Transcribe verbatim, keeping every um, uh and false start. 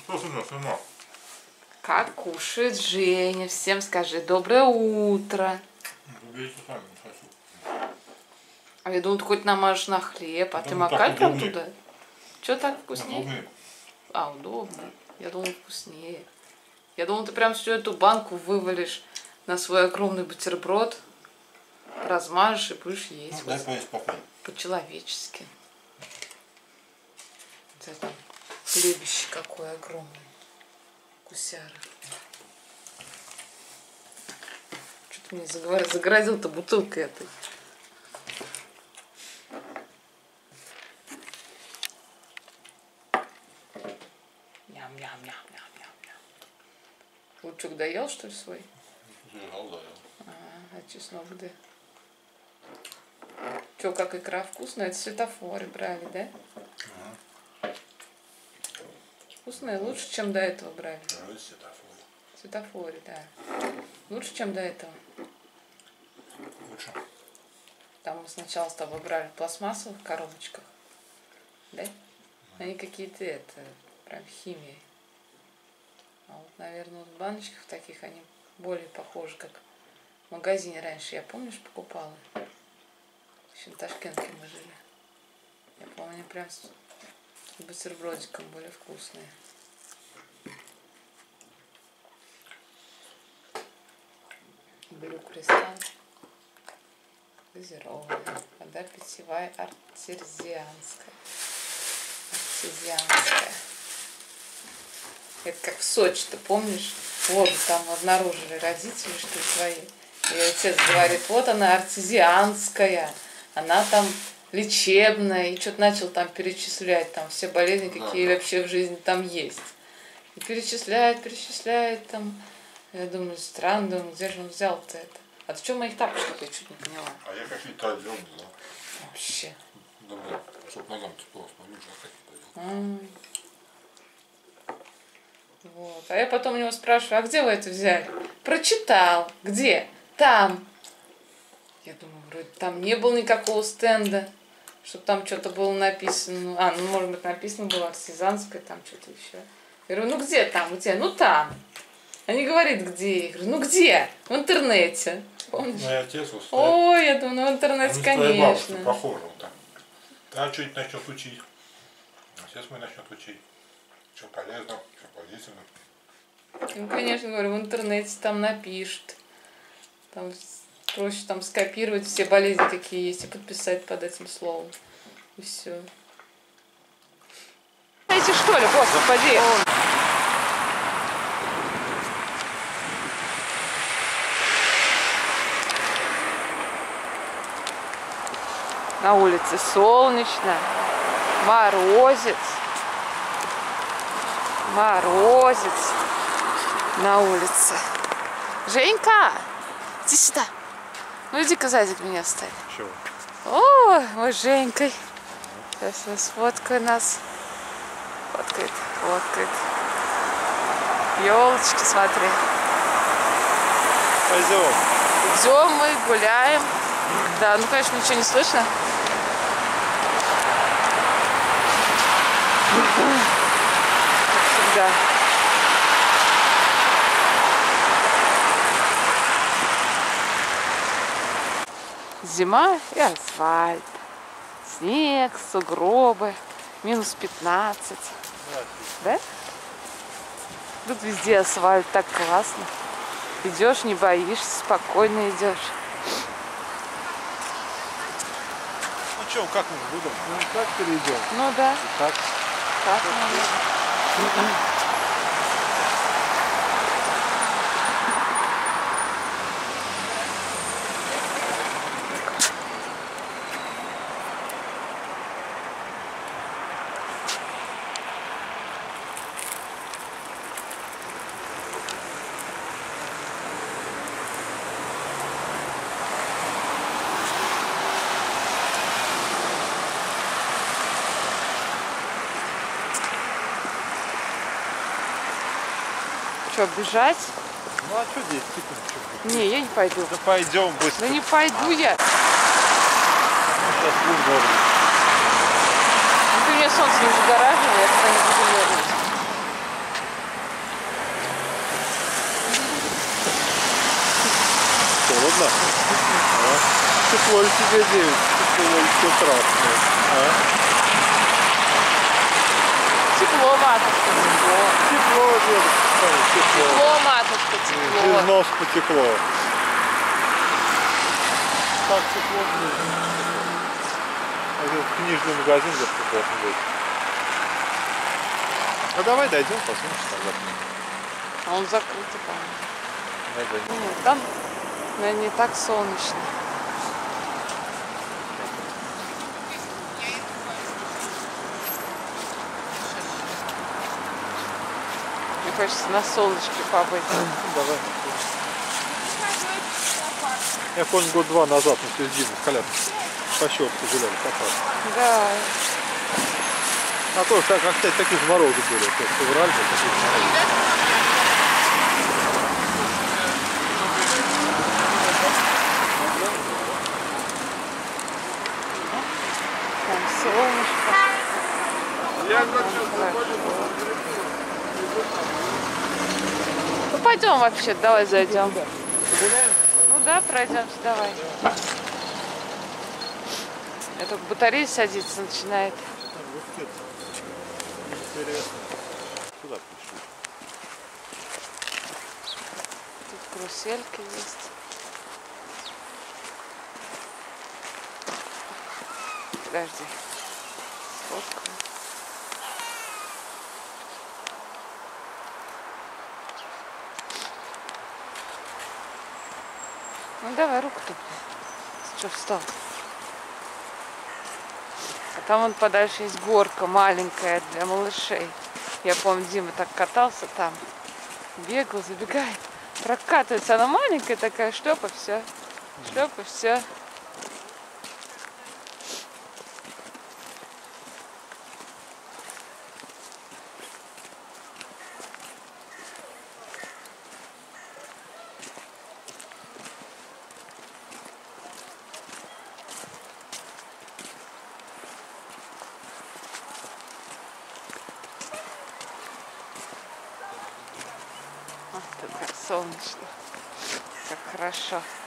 Что ты нас сама? Как кушает Женя? Всем скажи доброе утро. Убейте сами, не хочу. А я думаю, ты хоть намажешь на хлеб, а Это ты ну, макай так прям удобнее. туда. Че так вкуснее? Удобнее. А, удобно. Я думала, вкуснее. Я думала, ты прям всю эту банку вывалишь на свой огромный бутерброд, размажешь и будешь есть. Ну, дай поесть пока. По-человечески. Вот это хлебище какой огромный. Кусяра. Что ты мне заговор- загрозил-то бутылкой этой? Ням-ням-ням-ням-ням-ням. Лучок доел, что ли, свой? Зажал, да, я. А, а чеснок где? Че, как икра вкусная? Это светофоры брали, да? Ага. Вкусная, лучше, чем до этого брали. Нравится светофор. Светофоре, да. Лучше, чем до этого. Лучше. Там мы сначала с тобой брали в пластмассовых коробочках. Да? Они какие-то, это, прям химия. А вот, наверное, вот в баночках таких они более похожи, как в магазине раньше. Я, помнишь, покупала? Еще в Ташкенте мы жили. Я помню, они прям с бутербродиком были вкусные. Блю кристалл. Газированная. Вода питьевая артезианская. Артезианская. Это как в Сочи, ты помнишь? Воду там обнаружили родители, что ли, твои. И отец говорит, вот она артезианская. Она там лечебная. И что-то начал там перечислять. Там все болезни, какие Да, да. вообще в жизни там есть. И перечисляет, перечисляет там. Я думаю, странно, думаю, где же он взял-то это? А ты что в моих тапочках, я чуть не поняла. А я какие-то отдел не знал. Вообще. Добре, чтоб ногам тепло, смотрю, что какие-то отдел. Ай. Вот. А я потом у него спрашиваю, а где вы это взяли? Прочитал. Где? Там. Я думаю, вроде там не было никакого стенда, чтобы там что-то было написано. А, ну может быть написано было артезианское, там что-то еще. Я говорю, ну где там? Где? Ну там. Они говорят, где? Я говорю, ну где? В интернете. Помнишь? Ну, и отец вот стоит. Ой, я думаю, ну в интернете, Они с твоей бабушкой конечно. похожи вот так. А что-нибудь начнет учить. Отец мой начнет учить. Что полезно, что полезно. Ну, конечно, говорю, в интернете там напишут. Там проще там скопировать все болезни, какие есть, и подписать под этим словом. И все. Эти что ли, господи? На улице солнечно, морозец, морозец на улице. Женька, иди сюда. Ну иди-ка сзади меня встань. Чего? О, мы с Женькой. Сейчас я сфоткаю нас. Фоткает, фоткает. Елочки, смотри. Пойдем. Идем мы, гуляем. Да, ну конечно, ничего не слышно. Как всегда. Зима и асфальт. Снег, сугробы. Минус пятнадцать. Да? Тут везде асфальт, так классно. Идешь, не боишься, спокойно идешь. Ну что, как мы будем? Ну так перейдем. Ну да. Так. Так, наверное. Что, бежать? Ну а что здесь? Типа, Не, я не пойду. да пойдем быстро. Да не пойду я. Сейчас будем. Ну, ты мне солнце не загораживай, я туда не буду лезть. тепло ли тебе, девять? Тепло ли все красное? А? Тепло, матушка, тепло. Тепло, дедушка, тепло. Тепло, матушка, тепло. Без нос потекло. Так тепло, блин. Это книжный магазин где должен быть. Ну давай дойдем, посмотрим, что там закрыто. А он закрытый, по-моему. Надо Нет, там, наверное, не так солнечно. Мне хочется на солнышке побыть. Давай. Я помню, год два назад мы все зиму в коляске по щетке гуляли, катались. Да. А то, как, кстати, такие же морозы были, то есть февраль, то такие же морозы. Там солнышко. Там хорошо. Ну пойдем вообще, давай зайдем. Ну да, пройдемся, давай. Я только батарея садиться начинает. Интересно. Сюда пришли. Тут карусельки есть. Подожди. Сфоткаю. Ну давай руку-то. Что встал? А там вон подальше есть горка маленькая для малышей. Я помню, Дима так катался там. Бегал, забегает. Прокатывается. Она маленькая такая, шлепа, все. Шлепа, все. Ах, тут как солнечно, как хорошо.